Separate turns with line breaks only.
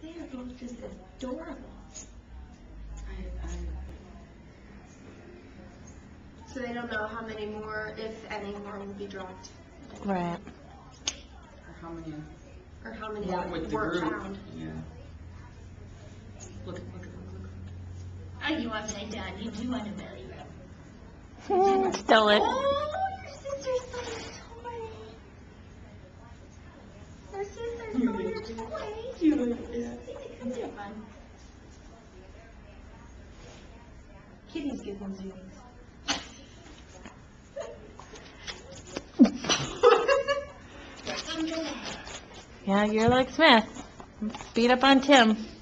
They are both just adorable. So they don't know how many more, if any more, will be dropped.
Right.
Or how many
More with the
were
group.
found.
Yeah. Look.
Oh, you upside down. You do want a belly rub.
Still it.
Oh, your sister's so toy. Your sister's so your toy. Come here, fun. Kitty's getting zoomies.
Yeah, you're like Smith. Beat up on Tim.